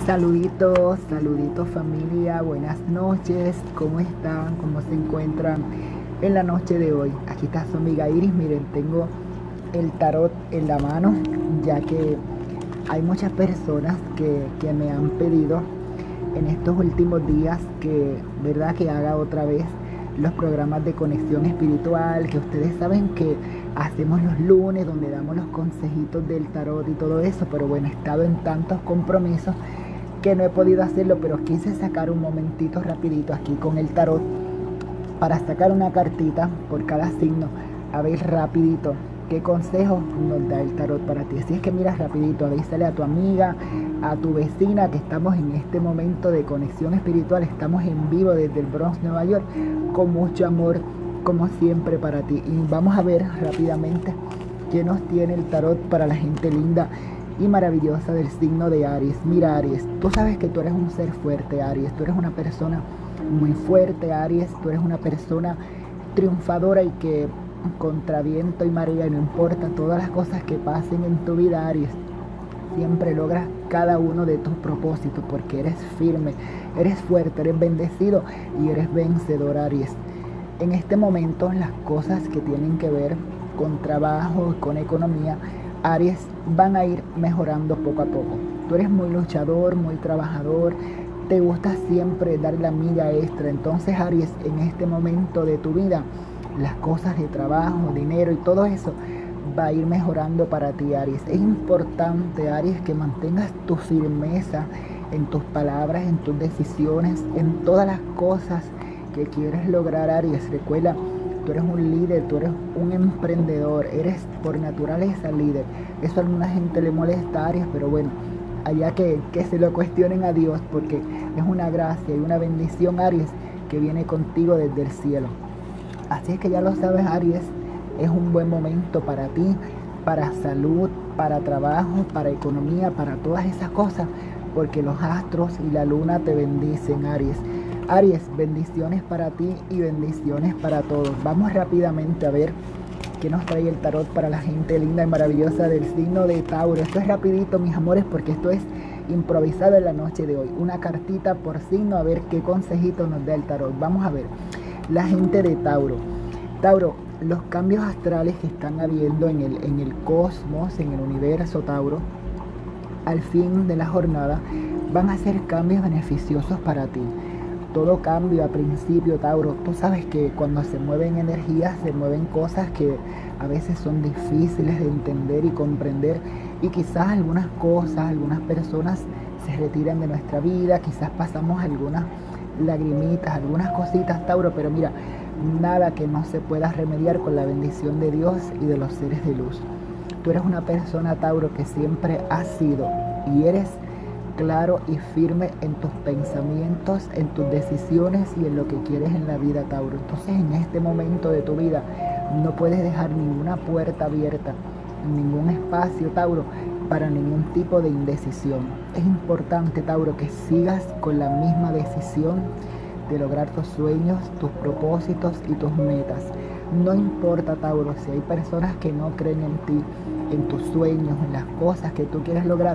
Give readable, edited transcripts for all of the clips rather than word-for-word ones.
Saluditos, saluditos familia, buenas noches, ¿cómo están? ¿Cómo se encuentran en la noche de hoy? Aquí está su amiga Iris, miren, tengo el tarot en la mano, ya que hay muchas personas que me han pedido en estos últimos días ¿verdad? Que haga otra vez los programas de conexión espiritual, que ustedes saben que hacemos los lunes, donde damos los consejitos del tarot y todo eso, pero bueno, he estado en tantos compromisos que no he podido hacerlo, pero quise sacar un momentito rapidito aquí con el tarot para sacar una cartita por cada signo, a ver rapidito qué consejo nos da el tarot para ti. Así es que mira rapidito, avísale a tu amiga, a tu vecina que estamos en este momento de conexión espiritual, estamos en vivo desde el Bronx, Nueva York, con mucho amor como siempre para ti. Y vamos a ver rápidamente qué nos tiene el tarot para la gente linda y maravillosa del signo de Aries. Mira Aries, tú sabes que tú eres un ser fuerte, Aries, tú eres una persona muy fuerte, Aries, tú eres una persona triunfadora y que contra viento y marea, no importa todas las cosas que pasen en tu vida, Aries, siempre logras cada uno de tus propósitos porque eres firme, eres fuerte, eres bendecido y eres vencedor, Aries. En este momento las cosas que tienen que ver con trabajo, con economía, Aries, van a ir mejorando poco a poco. Tú eres muy luchador, muy trabajador, te gusta siempre dar la milla extra. Entonces, Aries, en este momento de tu vida, las cosas de trabajo, dinero y todo eso va a ir mejorando para ti, Aries. Es importante, Aries, que mantengas tu firmeza en tus palabras, en tus decisiones, en todas las cosas que quieres lograr, Aries. Recuerda, tú eres un líder, tú eres un emprendedor, eres por naturaleza líder. Eso a alguna gente le molesta, Aries, pero bueno, allá que se lo cuestionen a Dios, porque es una gracia y una bendición, Aries, que viene contigo desde el cielo. Así es que ya lo sabes, Aries, es un buen momento para ti, para salud, para trabajo, para economía, para todas esas cosas, porque los astros y la luna te bendicen, Aries. Aries, bendiciones para ti y bendiciones para todos. Vamos rápidamente a ver qué nos trae el tarot para la gente linda y maravillosa del signo de Tauro. Esto es rapidito, mis amores, porque esto es improvisado en la noche de hoy. Una cartita por signo, a ver qué consejito nos da el tarot. Vamos a ver, la gente de Tauro. Tauro, los cambios astrales que están habiendo en el cosmos, en el universo, Tauro, al fin de la jornada, van a ser cambios beneficiosos para ti. Todo cambio a principio, Tauro, tú sabes que cuando se mueven energías, se mueven cosas que a veces son difíciles de entender y comprender, y quizás algunas cosas, algunas personas se retiran de nuestra vida, quizás pasamos algunas lagrimitas, algunas cositas, Tauro, pero mira, nada que no se pueda remediar con la bendición de Dios y de los seres de luz. Tú eres una persona, Tauro, que siempre has sido y eres claro y firme en tus pensamientos, en tus decisiones y en lo que quieres en la vida, Tauro. Entonces, en este momento de tu vida no puedes dejar ninguna puerta abierta, ningún espacio, Tauro, para ningún tipo de indecisión. Es importante, Tauro, que sigas con la misma decisión de lograr tus sueños, tus propósitos y tus metas. No importa, Tauro, si hay personas que no creen en ti, en tus sueños, en las cosas que tú quieres lograr.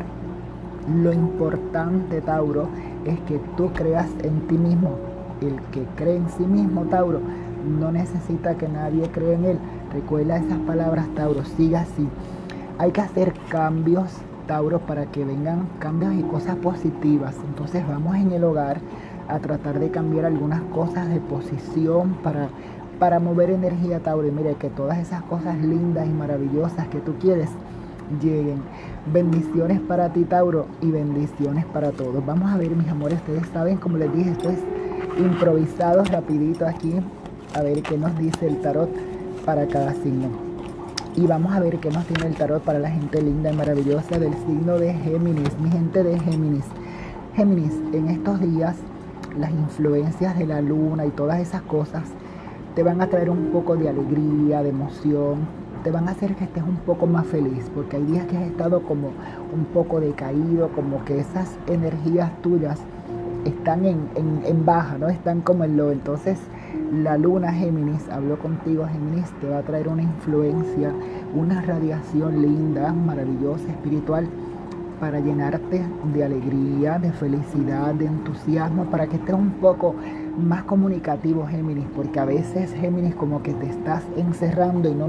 Lo importante, Tauro, es que tú creas en ti mismo. El que cree en sí mismo, Tauro, no necesita que nadie crea en él. Recuerda esas palabras, Tauro, siga así. Hay que hacer cambios, Tauro, para que vengan cambios y cosas positivas. Entonces vamos en el hogar a tratar de cambiar algunas cosas de posición para mover energía, Tauro. Y mire, que todas esas cosas lindas y maravillosas que tú quieres lleguen. Bendiciones para ti, Tauro, y bendiciones para todos. Vamos a ver, mis amores, ustedes saben, como les dije, esto es improvisado rapidito aquí, a ver qué nos dice el tarot para cada signo. Y vamos a ver qué nos tiene el tarot para la gente linda y maravillosa del signo de Géminis. Mi gente de Géminis. Géminis, en estos días las influencias de la luna y todas esas cosas te van a traer un poco de alegría, de emoción, te van a hacer que estés un poco más feliz, porque hay días que has estado como un poco decaído, como que esas energías tuyas están en baja, ¿no? Están como en low. Entonces la luna, Géminis, habló contigo, Géminis, te va a traer una influencia, una radiación linda, maravillosa, espiritual, para llenarte de alegría, de felicidad, de entusiasmo, para que estés un poco más comunicativo, Géminis, porque a veces, Géminis, como que te estás encerrando y no.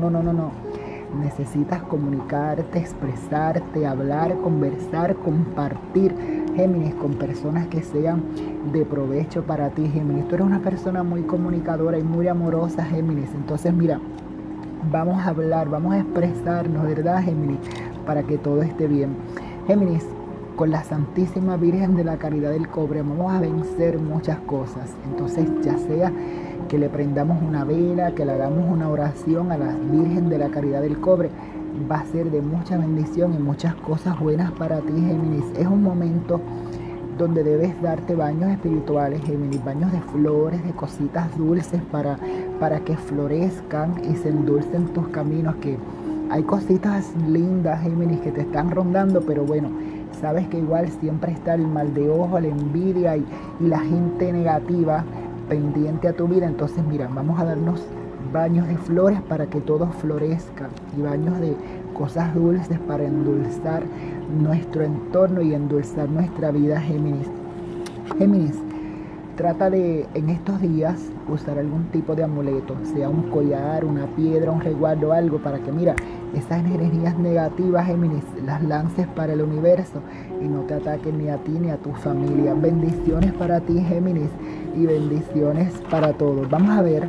Necesitas comunicarte, expresarte, hablar, conversar, compartir, Géminis, con personas que sean de provecho para ti, Géminis. Tú eres una persona muy comunicadora y muy amorosa, Géminis. Entonces, mira, vamos a hablar, vamos a expresarnos, ¿verdad, Géminis? Para que todo esté bien. Géminis, con la Santísima Virgen de la Caridad del Cobre vamos a vencer muchas cosas. Entonces, ya sea que le prendamos una vela, que le hagamos una oración a la Virgen de la Caridad del Cobre, va a ser de mucha bendición y muchas cosas buenas para ti, Géminis. Es un momento donde debes darte baños espirituales, Géminis, baños de flores, de cositas dulces para que florezcan y se endulcen tus caminos, que hay cositas lindas, Géminis, que te están rondando, pero bueno, sabes que igual siempre está el mal de ojo, la envidia y la gente negativa pendiente a tu vida. Entonces, mira, vamos a darnos baños de flores para que todo florezca y baños de cosas dulces para endulzar nuestro entorno y endulzar nuestra vida, Géminis. Géminis, trata de en estos días usar algún tipo de amuleto, sea un collar, una piedra, un resguardo, algo para que, mira, esas energías negativas, Géminis, las lances para el universo y no te ataquen ni a ti ni a tu familia. Bendiciones para ti, Géminis, y bendiciones para todos. Vamos a ver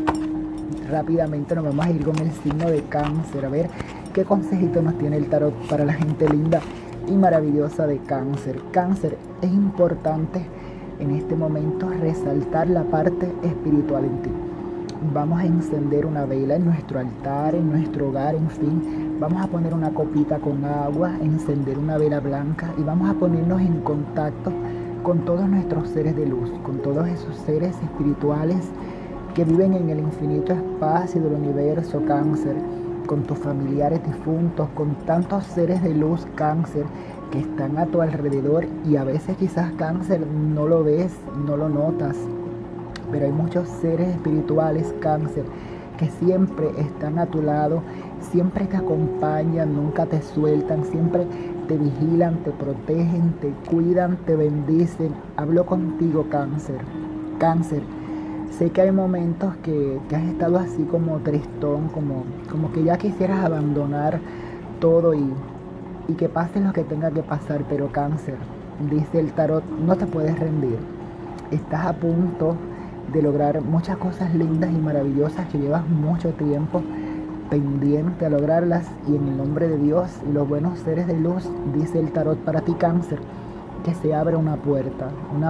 rápidamente, nos vamos a ir con el signo de Cáncer, a ver qué consejito nos tiene el tarot para la gente linda y maravillosa de Cáncer. Cáncer, es importante en este momento resaltar la parte espiritual en ti. Vamos a encender una vela en nuestro altar, en nuestro hogar, en fin. Vamos a poner una copita con agua, encender una vela blanca y vamos a ponernos en contacto con todos nuestros seres de luz, con todos esos seres espirituales que viven en el infinito espacio del universo, Cáncer, con tus familiares difuntos, con tantos seres de luz, Cáncer, que están a tu alrededor y a veces quizás, Cáncer, no lo ves, no lo notas, pero hay muchos seres espirituales, Cáncer, que siempre están a tu lado, siempre te acompañan, nunca te sueltan, siempre te vigilan, te protegen, te cuidan, te bendicen. Hablo contigo, Cáncer. Cáncer, sé que hay momentos que has estado así como tristón, como que ya quisieras abandonar todo y que pase lo que tenga que pasar, pero Cáncer, dice el tarot, no te puedes rendir. Estás a punto de lograr muchas cosas lindas y maravillosas que llevas mucho tiempo pendiente a lograrlas, y en el nombre de Dios y los buenos seres de luz, dice el tarot para ti, Cáncer, que se abre una puerta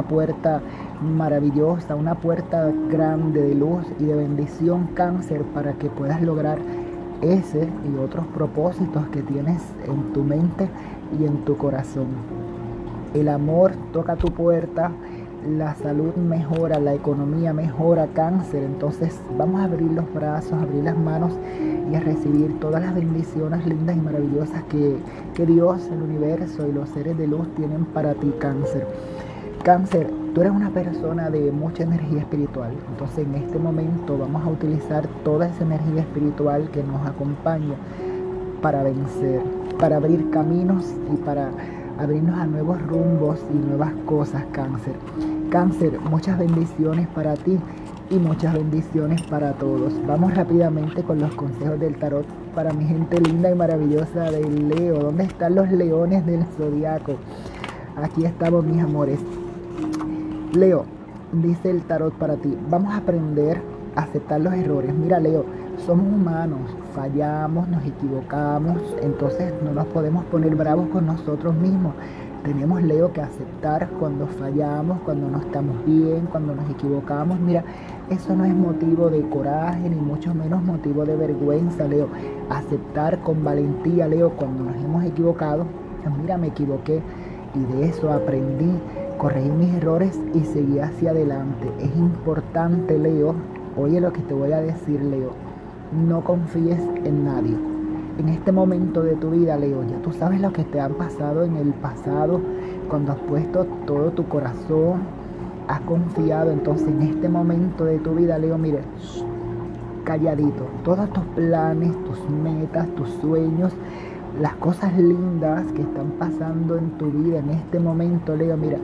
maravillosa, una puerta grande de luz y de bendición, Cáncer, para que puedas lograr ese y otros propósitos que tienes en tu mente y en tu corazón. El amor toca tu puerta, la salud mejora, la economía mejora, Cáncer. Entonces vamos a abrir los brazos, abrir las manos y a recibir todas las bendiciones lindas y maravillosas que Dios, el universo y los seres de luz tienen para ti, Cáncer. Cáncer, tú eres una persona de mucha energía espiritual. Entonces en este momento vamos a utilizar toda esa energía espiritual que nos acompaña para vencer, para abrir caminos y para abrirnos a nuevos rumbos y nuevas cosas, Cáncer. Cáncer, muchas bendiciones para ti y muchas bendiciones para todos. Vamos rápidamente con los consejos del tarot para mi gente linda y maravillosa de Leo. ¿Dónde están los leones del zodiaco? Aquí estamos, mis amores. Leo, dice el tarot para ti, vamos a aprender a aceptar los errores. Mira, Leo, somos humanos, fallamos, nos equivocamos, entonces no nos podemos poner bravos con nosotros mismos. Tenemos, Leo, que aceptar cuando fallamos, cuando no estamos bien, cuando nos equivocamos. Mira, eso no es motivo de coraje, ni mucho menos motivo de vergüenza, Leo. Aceptar con valentía, Leo, cuando nos hemos equivocado. Mira, me equivoqué y de eso aprendí, corregí mis errores y seguí hacia adelante. Es importante, Leo, oye lo que te voy a decir, Leo, no confíes en nadie. En este momento de tu vida, Leo, ya tú sabes lo que te ha pasado en el pasado, cuando has puesto todo tu corazón, has confiado. Entonces en este momento de tu vida, Leo, mire, calladito, todos tus planes, tus metas, tus sueños, las cosas lindas que están pasando en tu vida en este momento, Leo, mira,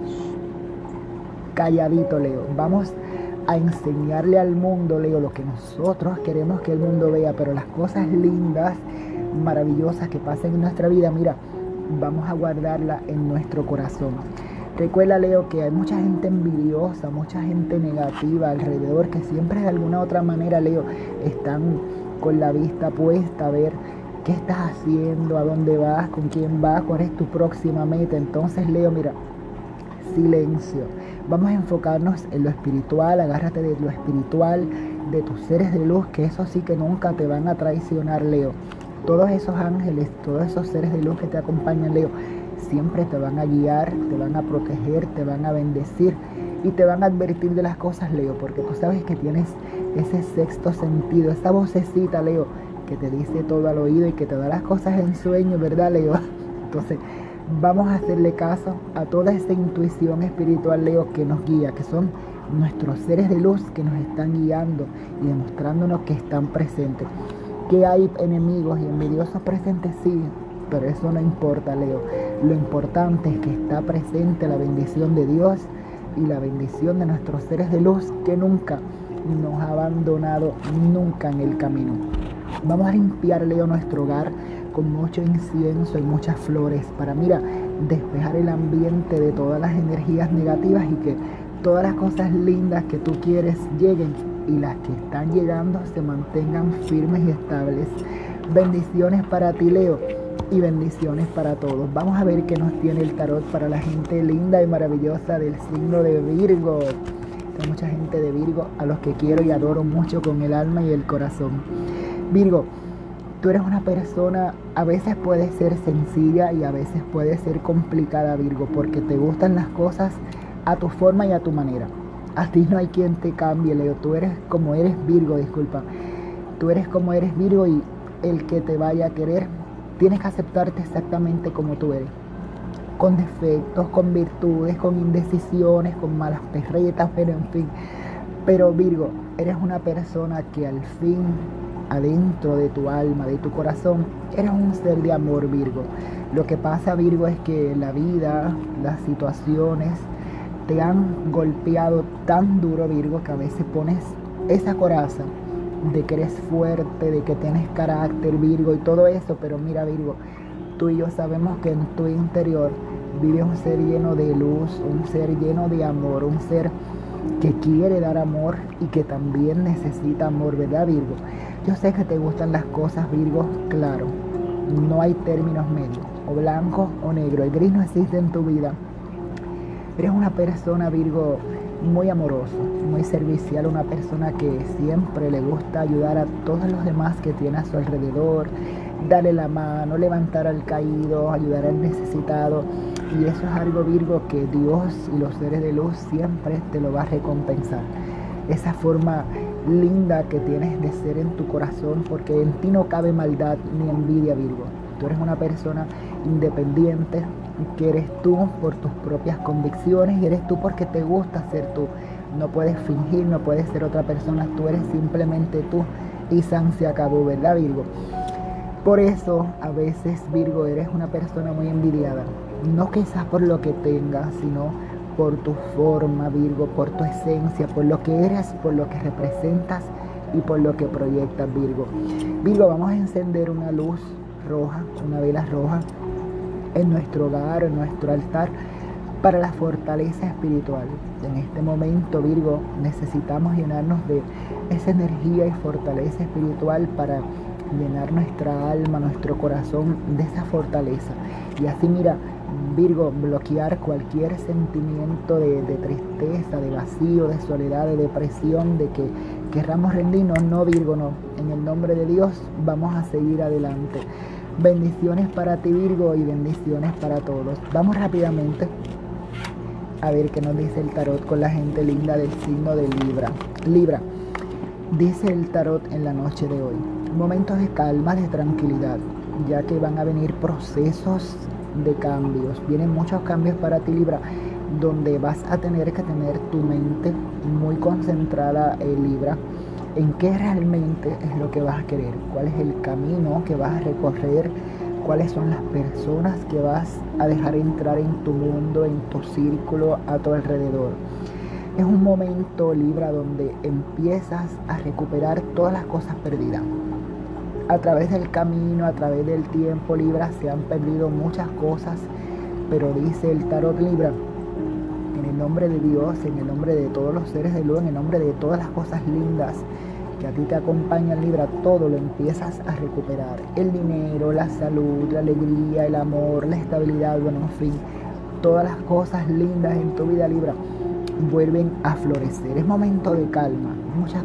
calladito, Leo. Vamos a enseñarle al mundo, Leo, lo que nosotros queremos que el mundo vea, pero las cosas lindas, maravillosas que pasen en nuestra vida, mira, vamos a guardarla en nuestro corazón. Recuerda, Leo, que hay mucha gente envidiosa, mucha gente negativa alrededor, que siempre de alguna u otra manera, Leo, están con la vista puesta a ver qué estás haciendo, a dónde vas, con quién vas, cuál es tu próxima meta. Entonces, Leo, mira, silencio. Vamos a enfocarnos en lo espiritual, agárrate de lo espiritual, de tus seres de luz, que eso sí que nunca te van a traicionar, Leo. Todos esos ángeles, todos esos seres de luz que te acompañan, Leo, siempre te van a guiar, te van a proteger, te van a bendecir y te van a advertir de las cosas, Leo, porque tú sabes que tienes ese sexto sentido, esa vocecita, Leo, que te dice todo al oído y que te da las cosas en sueño, ¿verdad, Leo? Entonces, vamos a hacerle caso a toda esa intuición espiritual, Leo, que nos guía, que son nuestros seres de luz que nos están guiando y demostrándonos que están presentes. Que hay enemigos y envidiosos presentes, sí, pero eso no importa, Leo. Lo importante es que está presente la bendición de Dios y la bendición de nuestros seres de luz que nunca nos ha abandonado, nunca en el camino. Vamos a limpiar, Leo, nuestro hogar con mucho incienso y muchas flores para, mira, despejar el ambiente de todas las energías negativas y que todas las cosas lindas que tú quieres lleguen y las que están llegando se mantengan firmes y estables. Bendiciones para ti, Leo, y bendiciones para todos. Vamos a ver qué nos tiene el tarot para la gente linda y maravillosa del signo de Virgo. Hay mucha gente de Virgo a los que quiero y adoro mucho con el alma y el corazón. Virgo, tú eres una persona, a veces puede ser sencilla y a veces puede ser complicada, Virgo, porque te gustan las cosas a tu forma y a tu manera. A ti no hay quien te cambie, Leo. Tú eres como eres, Virgo, disculpa. Tú eres como eres, Virgo, y el que te vaya a querer, tienes que aceptarte exactamente como tú eres. Con defectos, con virtudes, con indecisiones, con malas perretas, pero en fin. Pero, Virgo, eres una persona que al fin, adentro de tu alma, de tu corazón, eres un ser de amor, Virgo. Lo que pasa, Virgo, es que la vida, las situaciones te han golpeado tan duro, Virgo, que a veces pones esa coraza de que eres fuerte, de que tienes carácter, Virgo, y todo eso. Pero mira, Virgo, tú y yo sabemos que en tu interior vive un ser lleno de luz, un ser lleno de amor, un ser que quiere dar amor y que también necesita amor, ¿verdad, Virgo? Yo sé que te gustan las cosas, Virgo, claro, no hay términos medios, o blanco o negro, el gris no existe en tu vida. Eres una persona, Virgo, muy amoroso, muy servicial, una persona que siempre le gusta ayudar a todos los demás que tiene a su alrededor, darle la mano, levantar al caído, ayudar al necesitado. Y eso es algo, Virgo, que Dios y los seres de luz siempre te lo va a recompensar. Esa forma linda que tienes de ser en tu corazón, porque en ti no cabe maldad ni envidia, Virgo. Tú eres una persona independiente, que eres tú por tus propias convicciones y eres tú porque te gusta ser tú. No puedes fingir, no puedes ser otra persona, tú eres simplemente tú y san se acabó, ¿verdad, Virgo? Por eso a veces, Virgo, eres una persona muy envidiada, no quizás por lo que tengas, sino por tu forma, Virgo, por tu esencia, por lo que eres, por lo que representas y por lo que proyectas, Virgo. Virgo, vamos a encender una luz roja, una vela roja en nuestro hogar, en nuestro altar, para la fortaleza espiritual. En este momento, Virgo, necesitamos llenarnos de esa energía y fortaleza espiritual para llenar nuestra alma, nuestro corazón de esa fortaleza. Y así, mira, Virgo, bloquear cualquier sentimiento de tristeza, de vacío, de soledad, de depresión, de que querramos rendirnos. No, Virgo, no. En el nombre de Dios vamos a seguir adelante. Bendiciones para ti, Virgo, y bendiciones para todos. Vamos rápidamente a ver qué nos dice el tarot con la gente linda del signo de Libra. Libra, dice el tarot en la noche de hoy: momentos de calma, de tranquilidad, ya que van a venir procesos de cambios. Vienen muchos cambios para ti, Libra, donde vas a tener que tener tu mente muy concentrada, Libra, en qué realmente es lo que vas a querer, cuál es el camino que vas a recorrer cuáles son las personas que vas a dejar entrar en tu mundo, en tu círculo, a tu alrededor. Es un momento, Libra, donde empiezas a recuperar todas las cosas perdidas. A través del camino, a través del tiempo, Libra, se han perdido muchas cosas, pero dice el tarot, Libra, en el nombre de Dios, en el nombre de todos los seres de luz, en el nombre de todas las cosas lindas que a ti te acompañan, Libra, todo lo empiezas a recuperar. El dinero, la salud, la alegría, el amor, la estabilidad, bueno, en fin, todas las cosas lindas en tu vida, Libra, vuelven a florecer. Es momento de calma,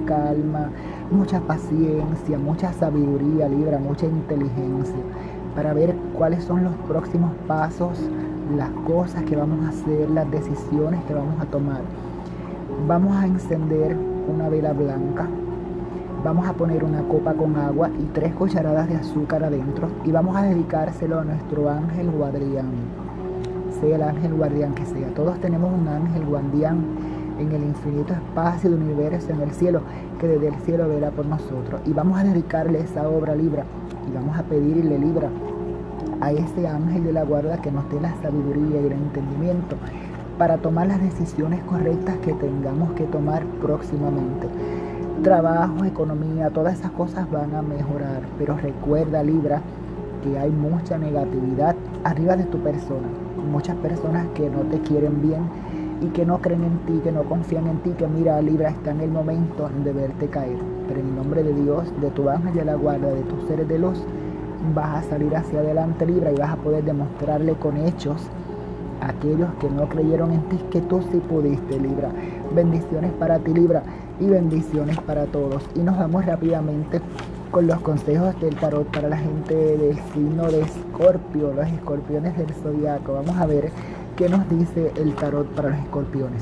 mucha paciencia, mucha sabiduría, Libra, mucha inteligencia, para ver cuáles son los próximos pasos, las cosas que vamos a hacer, las decisiones que vamos a tomar. Vamos a encender una vela blanca, vamos a poner una copa con agua y 3 cucharadas de azúcar adentro y vamos a dedicárselo a nuestro ángel guardián, sea el ángel guardián que sea. Todos tenemos un ángel guardián en el infinito espacio del universo, en el cielo, que desde el cielo verá por nosotros. Y vamos a dedicarle esa obra, Libra, y vamos a pedirle, Libra, a ese ángel de la guarda que nos dé la sabiduría y el entendimiento para tomar las decisiones correctas que tengamos que tomar próximamente. Trabajo, economía, todas esas cosas van a mejorar, pero recuerda, Libra, que hay mucha negatividad arriba de tu persona, muchas personas que no te quieren bien y que no creen en ti, que no confían en ti, que mira, Libra, está en el momento de verte caer, pero en el nombre de Dios, de tu ángel de la guarda, de tus seres de luz, vas a salir hacia adelante, Libra, y vas a poder demostrarle con hechos a aquellos que no creyeron en ti que tú sí pudiste, Libra. Bendiciones para ti, Libra, y bendiciones para todos. Y nos vamos rápidamente con los consejos del tarot para la gente del signo de Escorpio, los escorpiones del zodiaco. Vamos a ver qué nos dice el tarot para los escorpiones.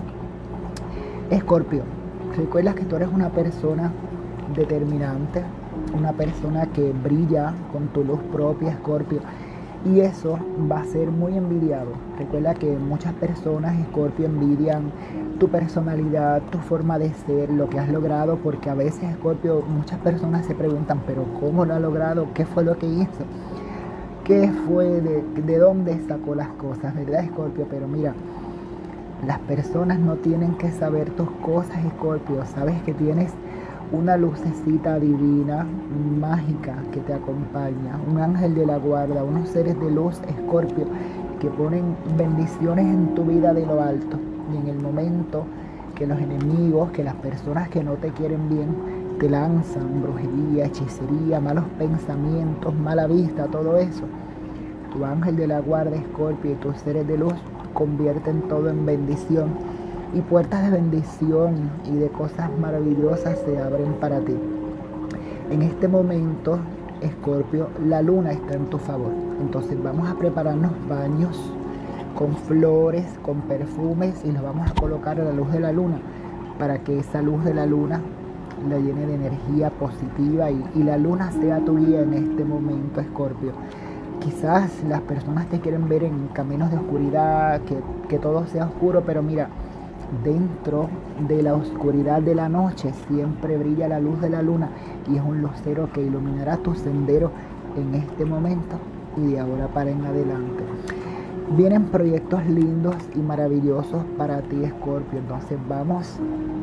Escorpio, recuerda que tú eres una persona determinante, una persona que brilla con tu luz propia, Escorpio, y eso va a ser muy envidiado. Recuerda que muchas personas, Escorpio, envidian tu personalidad, tu forma de ser, lo que has logrado, porque a veces, Escorpio, muchas personas se preguntan, pero ¿cómo lo ha logrado? ¿Qué fue lo que hizo? ¿Qué fue? ¿De dónde sacó las cosas? ¿Verdad, Escorpio? Pero mira, las personas no tienen que saber tus cosas, Escorpio. Sabes que tienes una lucecita divina, mágica, que te acompaña, un ángel de la guarda, unos seres de luz, Escorpio, que ponen bendiciones en tu vida de lo alto. Y en el momento que los enemigos, que las personas que no te quieren bien, te lanzan brujería, hechicería, malos pensamientos, mala vista, todo eso, tu ángel de la guarda, Escorpio, y tus seres de luz convierten todo en bendición, y puertas de bendición y de cosas maravillosas se abren para ti. En este momento, Escorpio, la luna está en tu favor. Entonces vamos a prepararnos baños con flores, con perfumes, y los vamos a colocar a la luz de la luna para que esa luz de la luna la llene de energía positiva y la luna sea tu guía en este momento, Escorpio. Quizás las personas te quieren ver en caminos de oscuridad, que todo sea oscuro, pero mira, dentro de la oscuridad de la noche siempre brilla la luz de la luna, y es un lucero que iluminará tu sendero en este momento y de ahora para en adelante. Vienen proyectos lindos y maravillosos para ti, Escorpio. Entonces vamos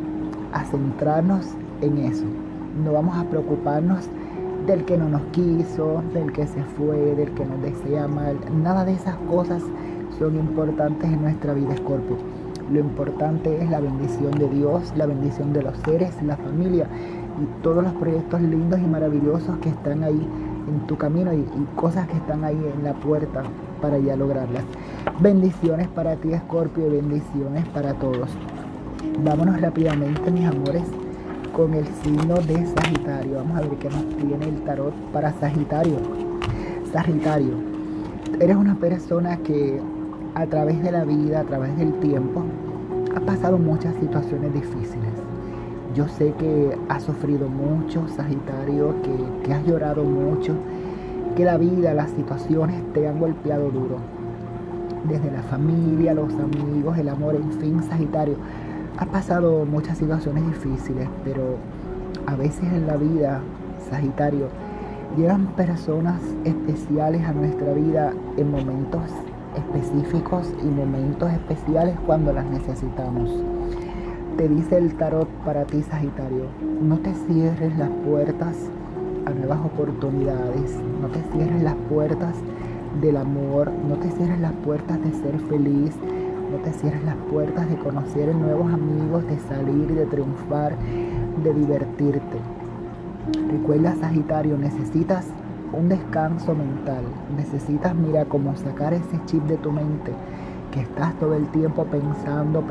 a centrarnos en eso. No vamos a preocuparnos del que no nos quiso, del que se fue, del que nos desea mal. Nada de esas cosas son importantes en nuestra vida, Escorpio. Lo importante es la bendición de Dios, la bendición de los seres, la familia y todos los proyectos lindos y maravillosos que están ahí en tu camino y cosas que están ahí en la puerta para ya lograrlas. Bendiciones para ti, Escorpio, y bendiciones para todos. Vámonos rápidamente, mis amores, con el signo de Sagitario. Vamos a ver qué nos tiene el tarot para Sagitario. Sagitario, eres una persona que a través de la vida, a través del tiempo, ha pasado muchas situaciones difíciles. Yo sé que has sufrido mucho, Sagitario, que has llorado mucho, que la vida, las situaciones te han golpeado duro. Desde la familia, los amigos, el amor, en fin, Sagitario. Has pasado muchas situaciones difíciles, pero a veces en la vida, Sagitario, Llegan personas especiales a nuestra vida en momentos específicos y momentos especiales cuando las necesitamos. Te dice el tarot para ti, Sagitario: no te cierres las puertas a nuevas oportunidades, no te cierres las puertas del amor, no te cierres las puertas de ser feliz, no te cierres las puertas de conocer nuevos amigos, de salir, de triunfar, de divertirte. Recuerda, Sagitario, necesitas un descanso mental, necesitas, mira, como sacar ese chip de tu mente que estás todo el tiempo pensando,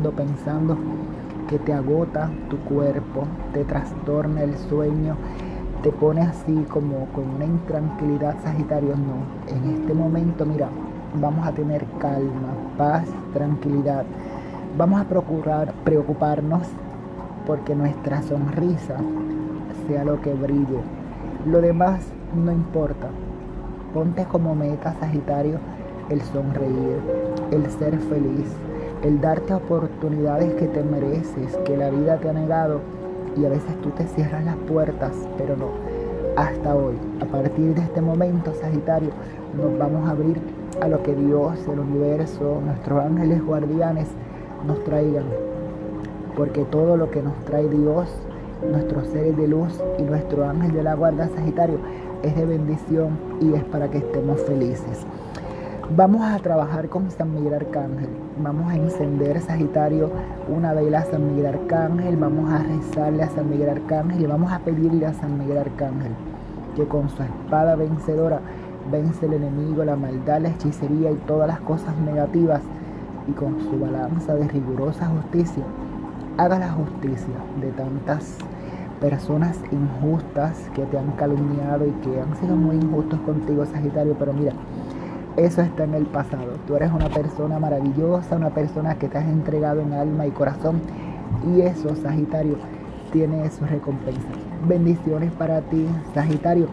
que te agota tu cuerpo, te trastorna el sueño, te pone así como con una intranquilidad, Sagitario. No, en este momento, mira, vamos a tener calma, paz, tranquilidad. Vamos a procurar preocuparnos porque nuestra sonrisa sea lo que brille. Lo demás no importa. Ponte como meta, Sagitario, el sonreír, el ser feliz, el darte oportunidades que te mereces, que la vida te ha negado, y a veces tú te cierras las puertas, pero no. Hasta hoy, a partir de este momento, Sagitario, nos vamos a abrir a lo que Dios, el universo, nuestros ángeles guardianes nos traigan, porque todo lo que nos trae Dios, nuestros seres de luz y nuestro ángel de la guarda, Sagitario, es de bendición y es para que estemos felices. Vamos a trabajar con San Miguel Arcángel. Vamos a encender, Sagitario, una vela a San Miguel Arcángel. Vamos a rezarle a San Miguel Arcángel y vamos a pedirle a San Miguel Arcángel que con su espada vencedora vence el enemigo, la maldad, la hechicería y todas las cosas negativas, y con su balanza de rigurosa justicia haga la justicia de tantas personas injustas que te han calumniado y que han sido muy injustos contigo, Sagitario. Pero mira, eso está en el pasado. Tú eres una persona maravillosa, una persona que te has entregado en alma y corazón, y eso, Sagitario, tiene su recompensa. Bendiciones para ti, Sagitario,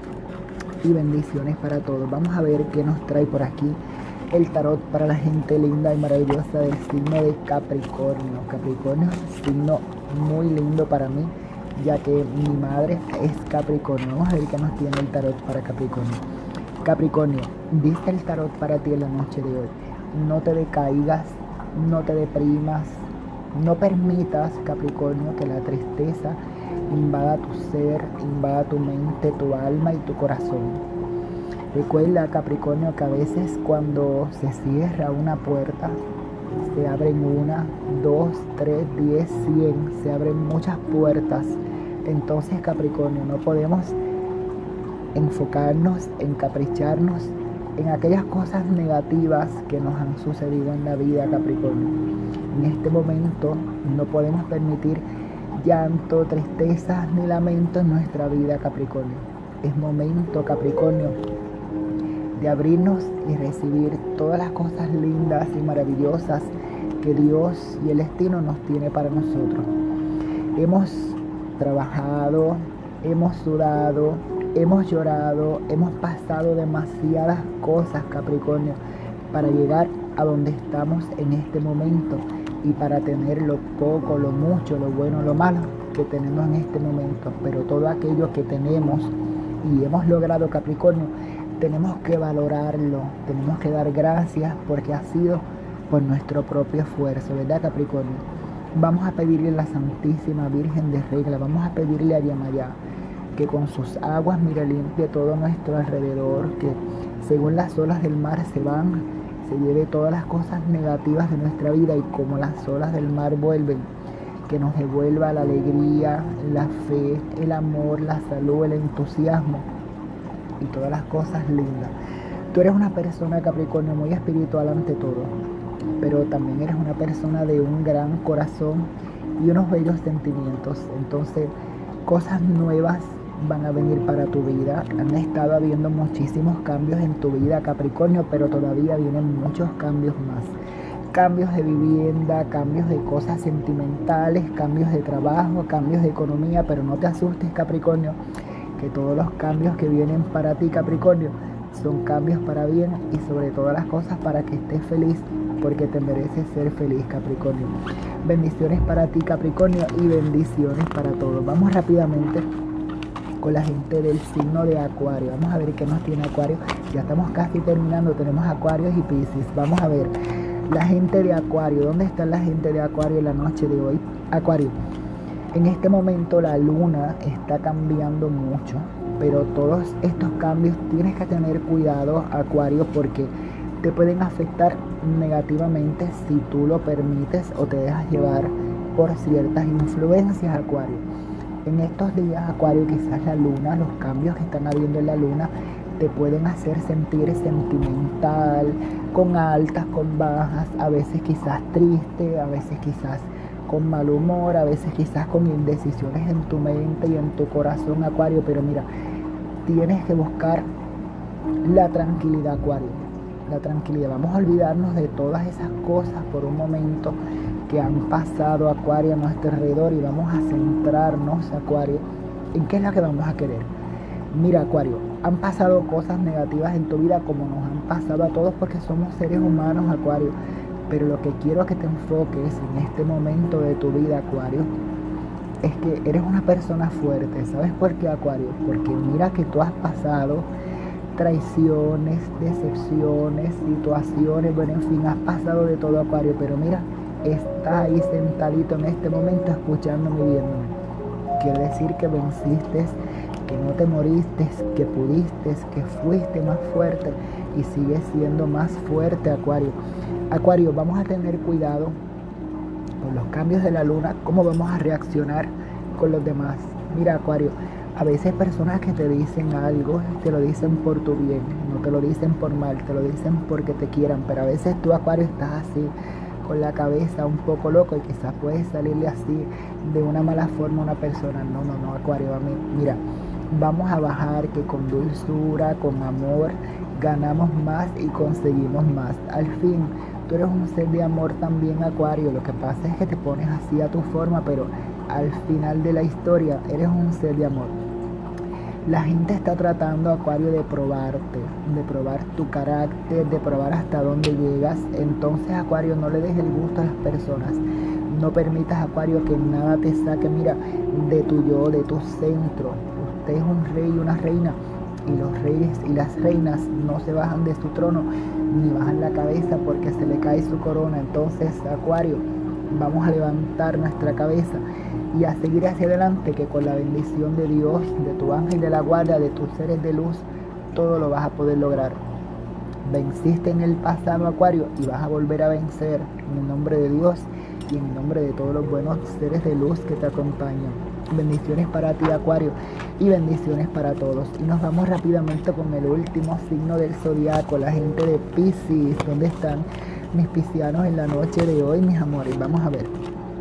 y bendiciones para todos. Vamos a ver qué nos trae por aquí el tarot para la gente linda y maravillosa del signo de Capricornio. Capricornio, signo muy lindo para mí, ya que mi madre es Capricornio. Vamos a ver qué nos tiene el tarot para Capricornio. Capricornio, dice el tarot para ti en la noche de hoy: no te decaigas, no te deprimas, no permitas, Capricornio, que la tristeza invada tu ser, invada tu mente, tu alma y tu corazón. Recuerda, Capricornio, que a veces cuando se cierra una puerta, se abren 1, 2, 3, 10, 100, se abren muchas puertas. Entonces, Capricornio, no podemos enfocarnos, encapricharnos en aquellas cosas negativas que nos han sucedido en la vida, Capricornio. En este momento no podemos permitir llanto, tristeza ni lamento en nuestra vida, Capricornio. Es momento, Capricornio, de abrirnos y recibir todas las cosas lindas y maravillosas que Dios y el destino nos tiene para nosotros. Hemos trabajado, hemos sudado, hemos llorado, hemos pasado demasiadas cosas, Capricornio, para llegar a donde estamos en este momento y para tener lo poco, lo mucho, lo bueno, lo malo que tenemos en este momento. Pero todo aquello que tenemos y hemos logrado, Capricornio, tenemos que valorarlo, tenemos que dar gracias porque ha sido por nuestro propio esfuerzo, ¿verdad, Capricornio? Vamos a pedirle a la Santísima Virgen de Regla, vamos a pedirle a Yamayá que con sus aguas, mira, limpie todo nuestro alrededor, que según las olas del mar se van, se lleve todas las cosas negativas de nuestra vida, y como las olas del mar vuelven, que nos devuelva la alegría, la fe, el amor, la salud, el entusiasmo y todas las cosas lindas. Tú eres una persona, Capricornio, muy espiritual ante todo, pero también eres una persona de un gran corazón y unos bellos sentimientos. Entonces, cosas nuevas van a venir para tu vida. Han estado habiendo muchísimos cambios en tu vida, Capricornio, pero todavía vienen muchos cambios más. Cambios de vivienda, cambios de cosas sentimentales, cambios de trabajo, cambios de economía, pero no te asustes, Capricornio, que todos los cambios que vienen para ti, Capricornio, son cambios para bien y sobre todas las cosas para que estés feliz, porque te mereces ser feliz, Capricornio. Bendiciones para ti, Capricornio, y bendiciones para todos. Vamos rápidamente con la gente del signo de Acuario. Vamos a ver qué nos tiene Acuario. Ya estamos casi terminando, tenemos Acuarios y Piscis. Vamos a ver, la gente de Acuario, ¿dónde está la gente de Acuario en la noche de hoy? Acuario, en este momento la luna está cambiando mucho, pero todos estos cambios tienes que tener cuidado, Acuario, porque te pueden afectar negativamente si tú lo permites o te dejas llevar por ciertas influencias, Acuario. En estos días, Acuario, quizás la luna, los cambios que están habiendo en la luna te pueden hacer sentir sentimental, con altas, con bajas, a veces quizás triste, a veces quizás con mal humor, a veces quizás con indecisiones en tu mente y en tu corazón, Acuario. Pero mira, tienes que buscar la tranquilidad, Acuario, la tranquilidad. Vamos a olvidarnos de todas esas cosas por un momento que han pasado, Acuario, a nuestro alrededor, y vamos a centrarnos, Acuario, en qué es lo que vamos a querer. Mira, Acuario, han pasado cosas negativas en tu vida como nos han pasado a todos porque somos seres humanos, Acuario. Pero lo que quiero que te enfoques en este momento de tu vida, Acuario, es que eres una persona fuerte. ¿Sabes por qué, Acuario? Porque mira que tú has pasado traiciones, decepciones, situaciones, bueno, en fin, has pasado de todo, Acuario. Pero mira, estás ahí sentadito en este momento escuchándome y viéndome. Quiere decir que venciste, que no te moriste, que pudiste, que fuiste más fuerte y sigues siendo más fuerte, Acuario. Acuario, vamos a tener cuidado con los cambios de la luna, cómo vamos a reaccionar con los demás. Mira, Acuario, a veces personas que te dicen algo, te lo dicen por tu bien, no te lo dicen por mal, te lo dicen porque te quieran, pero a veces tú, Acuario, estás así, con la cabeza un poco loco y quizás puedes salirle así de una mala forma a una persona. No, Acuario, a mí, mira, vamos a bajar que con dulzura, con amor, ganamos más y conseguimos más. Al fin, tú eres un ser de amor también, Acuario. Lo que pasa es que te pones así a tu forma, pero al final de la historia eres un ser de amor. La gente está tratando, Acuario, de probarte, de probar tu carácter, de probar hasta dónde llegas. Entonces, Acuario, no le des el gusto a las personas. No permitas, Acuario, que nada te saque, mira, de tu yo, de tu centro. Usted es un rey y una reina, y los reyes y las reinas no se bajan de su trono, ni bajan la cabeza porque se le cae su corona. Entonces, Acuario, vamos a levantar nuestra cabeza y a seguir hacia adelante, que con la bendición de Dios, de tu ángel de la guarda, de tus seres de luz, todo lo vas a poder lograr. Venciste en el pasado, Acuario, y vas a volver a vencer en el nombre de Dios y en el nombre de todos los buenos seres de luz que te acompañan. Bendiciones para ti, Acuario, y bendiciones para todos. Y nos vamos rápidamente con el último signo del zodiaco, la gente de Piscis. ¿Dónde están mis piscianos en la noche de hoy, mis amores? Vamos a ver.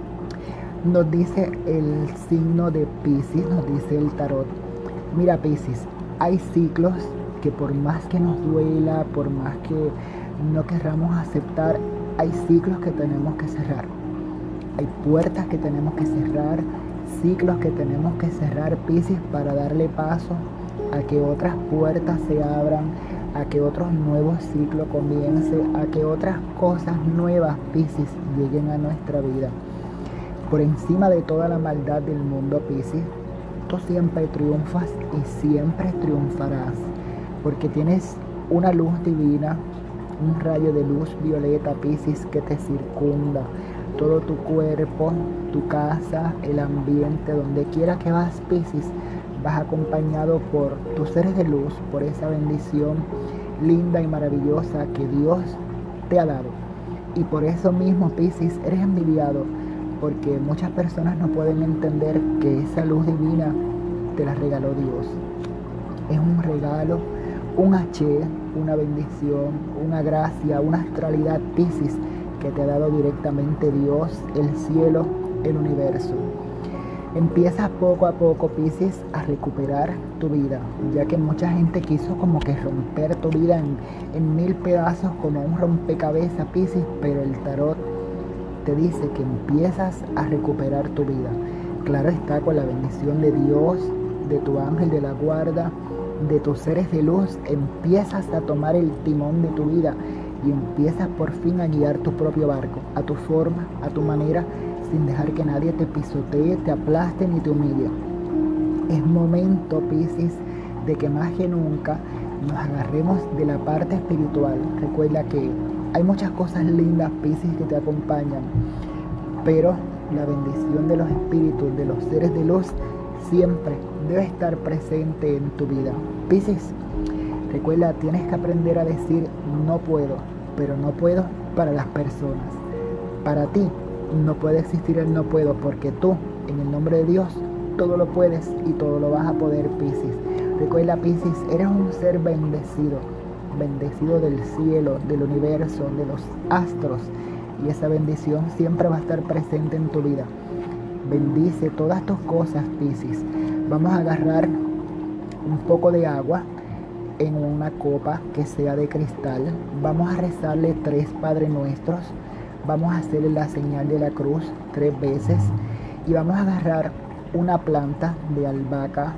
Nos dice el signo de Piscis, nos dice el tarot. Mira, Piscis, hay ciclos que por más que nos duela, por más que no querramos aceptar, hay ciclos que tenemos que cerrar. Hay puertas que tenemos que cerrar, ciclos que tenemos que cerrar, Piscis, para darle paso a que otras puertas se abran, a que otros nuevos ciclos comiencen, a que otras cosas nuevas, Piscis, lleguen a nuestra vida. Por encima de toda la maldad del mundo, Piscis, tú siempre triunfas y siempre triunfarás, porque tienes una luz divina, un rayo de luz violeta, Piscis, que te circunda. Todo tu cuerpo, tu casa, el ambiente, donde quiera que vas, Piscis, vas acompañado por tus seres de luz, por esa bendición linda y maravillosa que Dios te ha dado. Y por eso mismo, Piscis, eres envidiado, porque muchas personas no pueden entender que esa luz divina te la regaló Dios. Es un regalo, un H, una bendición, una gracia, una astralidad, Piscis, que te ha dado directamente Dios, el cielo, el universo. Empiezas poco a poco, Piscis, a recuperar tu vida, ya que mucha gente quiso como que romper tu vida en mil pedazos como un rompecabezas, Piscis, pero el tarot te dice que empiezas a recuperar tu vida. Claro está, con la bendición de Dios, de tu ángel de la guarda, de tus seres de luz, empiezas a tomar el timón de tu vida y empiezas por fin a guiar tu propio barco, a tu forma, a tu manera, sin dejar que nadie te pisotee, te aplaste ni te humille. Es momento, Piscis, de que más que nunca nos agarremos de la parte espiritual. Recuerda que hay muchas cosas lindas, Piscis, que te acompañan, pero la bendición de los espíritus, de los seres de luz, siempre debe estar presente en tu vida. Piscis, recuerda, tienes que aprender a decir no puedo, pero no puedo para las personas. Para ti no puede existir el no puedo, porque tú, en el nombre de Dios, todo lo puedes y todo lo vas a poder, Piscis. Recuerda, Piscis, eres un ser bendecido, bendecido del cielo, del universo, de los astros, y esa bendición siempre va a estar presente en tu vida. Bendice todas tus cosas, Piscis. Vamos a agarrar un poco de agua en una copa que sea de cristal. Vamos a rezarle 3 Padre Nuestros. Vamos a hacerle la señal de la cruz 3 veces. Y vamos a agarrar una planta de albahaca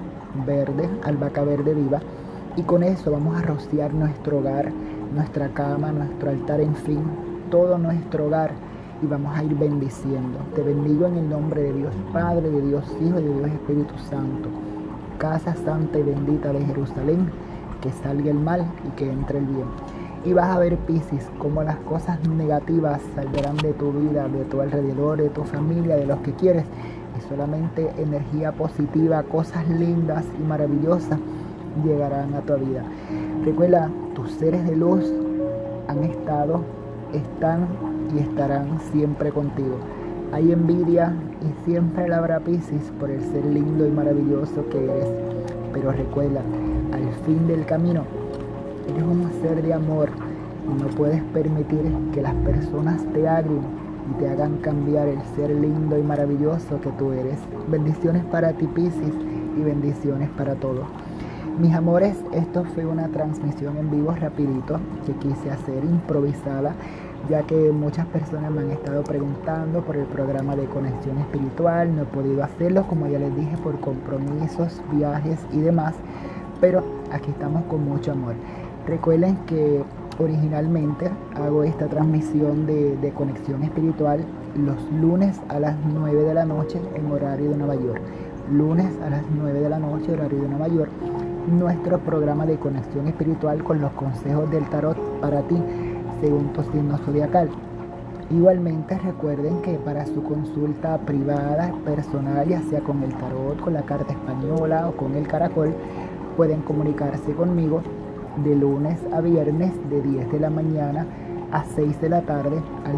verde viva. Y con eso vamos a rociar nuestro hogar, nuestra cama, nuestro altar, en fin, todo nuestro hogar. Y vamos a ir bendiciendo. Te bendigo en el nombre de Dios Padre, de Dios Hijo y de Dios Espíritu Santo. Casa santa y bendita de Jerusalén, que salga el mal y que entre el bien. Y vas a ver, Piscis, cómo las cosas negativas saldrán de tu vida, de tu alrededor, de tu familia, de los que quieres. Y solamente energía positiva, cosas lindas y maravillosas llegarán a tu vida. Recuerda, tus seres de luz han estado, están y estarán siempre contigo. Hay envidia y siempre la habrá, Piscis, por el ser lindo y maravilloso que eres. Pero recuerda, al fin del camino, eres un ser de amor y no puedes permitir que las personas te agren y te hagan cambiar el ser lindo y maravilloso que tú eres. Bendiciones para ti, Piscis, y bendiciones para todos. Mis amores, esto fue una transmisión en vivo rapidito que quise hacer improvisada, ya que muchas personas me han estado preguntando por el programa de conexión espiritual. No he podido hacerlo, como ya les dije, por compromisos, viajes y demás, pero aquí estamos con mucho amor. Recuerden que originalmente hago esta transmisión de conexión espiritual los lunes a las 9 de la noche en horario de Nueva York. Lunes a las 9 de la noche, horario de Nueva York, nuestro programa de conexión espiritual con los consejos del tarot para ti, según tu signo zodiacal. Igualmente recuerden que para su consulta privada, personal, ya sea con el tarot, con la carta española o con el caracol, pueden comunicarse conmigo de lunes a viernes de 10 de la mañana a 6 de la tarde al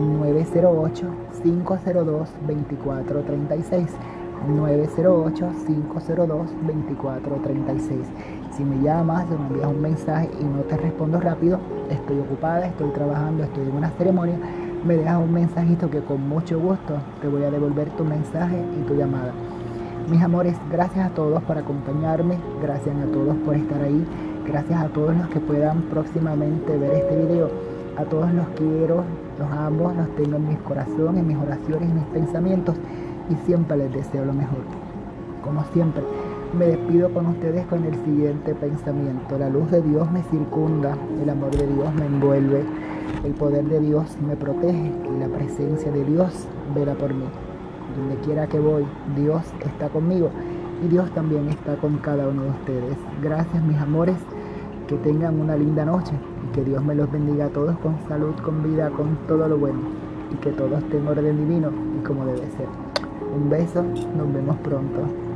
908-502-2436. 908-502-2436. Si me llamas o me envías un mensaje y no te respondo rápido, estoy ocupada, estoy trabajando, estoy en una ceremonia, me dejas un mensajito que con mucho gusto te voy a devolver tu mensaje y tu llamada. Mis amores, gracias a todos por acompañarme, gracias a todos por estar ahí, gracias a todos los que puedan próximamente ver este video. A todos los quiero, los amo, los tengo en mis corazones, en mis oraciones, en mis pensamientos, y siempre les deseo lo mejor. Como siempre, me despido con ustedes con el siguiente pensamiento. La luz de Dios me circunda, el amor de Dios me envuelve, el poder de Dios me protege y la presencia de Dios vela por mí. Donde quiera que voy, Dios está conmigo y Dios también está con cada uno de ustedes. Gracias, mis amores, que tengan una linda noche y que Dios me los bendiga a todos con salud, con vida, con todo lo bueno, y que todo esté en orden divino y como debe ser. Un beso, nos vemos pronto.